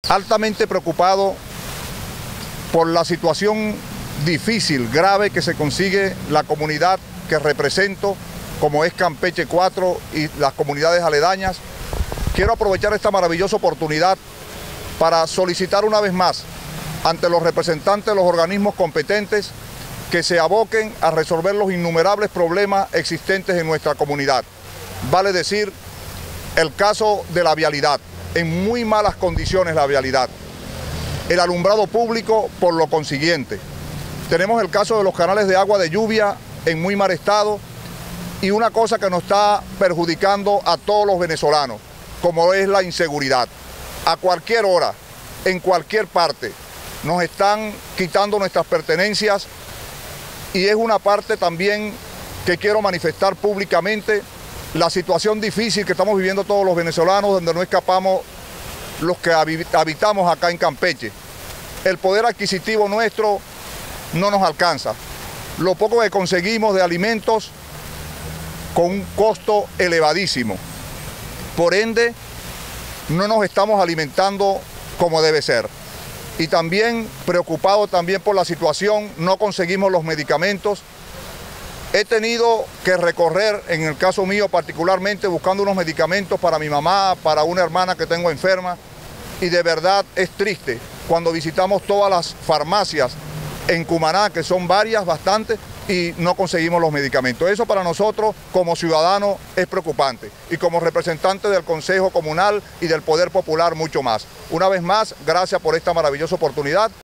altamente preocupado por la situación difícil, grave que se consigue la comunidad que represento, como es Campeche 4 y las comunidades aledañas. Quiero aprovechar esta maravillosa oportunidad para solicitar una vez más ante los representantes de los organismos competentes que se aboquen a resolver los innumerables problemas existentes en nuestra comunidad. Vale decir, el caso de la vialidad, en muy malas condiciones la vialidad. El alumbrado público por lo consiguiente. Tenemos el caso de los canales de agua de lluvia en muy mal estado y una cosa que nos está perjudicando a todos los venezolanos, como es la inseguridad. A cualquier hora, en cualquier parte, nos están quitando nuestras pertenencias y es una parte también que quiero manifestar públicamente, la situación difícil que estamos viviendo todos los venezolanos, donde no escapamos los que habitamos acá en Campeche. El poder adquisitivo nuestro no nos alcanza. Lo poco que conseguimos de alimentos con un costo elevadísimo. Por ende, no nos estamos alimentando como debe ser. Y también preocupado también por la situación, no conseguimos los medicamentos. He tenido que recorrer, en el caso mío particularmente, buscando unos medicamentos para mi mamá, para una hermana que tengo enferma, y de verdad es triste cuando visitamos todas las farmacias en Cumaná, que son varias, bastantes, y no conseguimos los medicamentos. Eso para nosotros como ciudadanos es preocupante y como representante del Consejo Comunal y del Poder Popular mucho más. Una vez más, gracias por esta maravillosa oportunidad.